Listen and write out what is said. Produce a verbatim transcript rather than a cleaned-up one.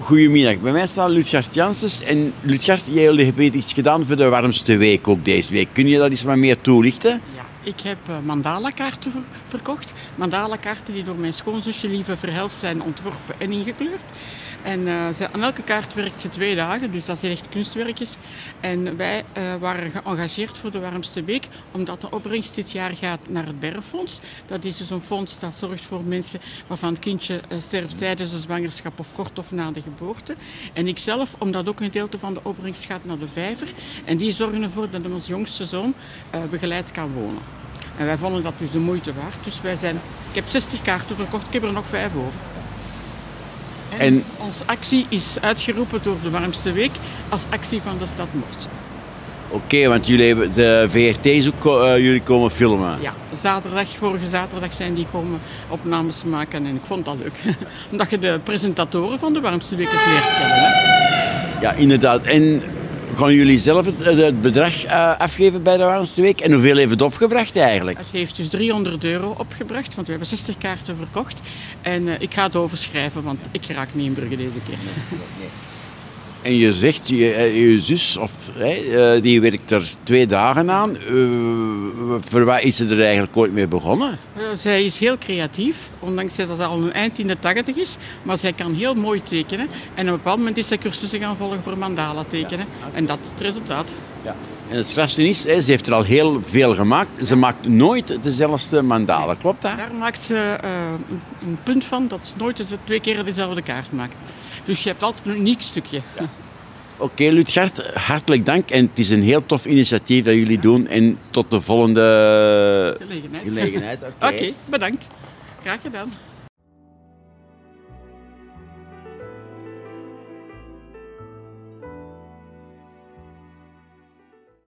Goedemiddag, bij mij staat Lutgard Janssens. En Lutgard, jij hebt iets gedaan voor de warmste week ook deze week. Kun je dat eens wat meer toelichten? Ja, ik heb uh, mandala-kaarten ver verkocht. Mandala-kaarten die door mijn schoonzusje Lieve Verhelst zijn ontworpen en ingekleurd. En uh, ze, aan elke kaart werkt ze twee dagen, dus dat zijn echt kunstwerkjes. En wij uh, waren geëngageerd voor de warmste week, omdat de opbrengst dit jaar gaat naar het Bergfonds. Dat is dus een fonds dat zorgt voor mensen waarvan het kindje uh, sterft tijdens de zwangerschap of kort of na de geboorte. En ik zelf, omdat ook een gedeelte van de opbrengst gaat naar de vijver. En die zorgen ervoor dat onze jongste zoon uh, begeleid kan wonen. En wij vonden dat dus de moeite waard. Dus wij zijn, ik heb zestig kaarten verkocht, ik heb er nog vijf over. En, en onze actie is uitgeroepen door de warmste week als actie van de stad Mortsel. Oké, okay, want jullie hebben de V R T is ook uh, jullie komen filmen. Ja, zaterdag, vorige zaterdag zijn die komen opnames maken en ik vond dat leuk. Omdat je de presentatoren van de warmste week eens leert kennen. Hè? Ja, inderdaad. En gaan jullie zelf het, het bedrag uh, afgeven bij de warmste week? En hoeveel heeft het opgebracht eigenlijk? Het heeft dus driehonderd euro opgebracht, want we hebben zestig kaarten verkocht. En uh, ik ga het overschrijven, want ik raak niet in Brugge deze keer. En je zegt, je, je zus, of, hè, die werkt er twee dagen aan. Uh, voor wat is ze er eigenlijk ooit mee begonnen? Uh, zij is heel creatief, ondanks dat ze al een eind in de tachtig is. Maar zij kan heel mooi tekenen. En op een bepaald moment is zij cursussen gaan volgen voor mandala tekenen. Ja, okay. En dat is het resultaat. Ja. En het strafste is, hè, ze heeft er al heel veel gemaakt. Ze maakt nooit dezelfde mandala, klopt dat? Daar maakt ze uh, een, een punt van dat ze nooit ze twee keer dezelfde kaart maakt. Dus je hebt altijd een uniek stukje. Ja. Oké, okay, Lutgard, hartelijk dank. En het is een heel tof initiatief dat jullie doen. En tot de volgende gelegenheid. gelegenheid. Oké, okay. Okay, bedankt. Graag gedaan.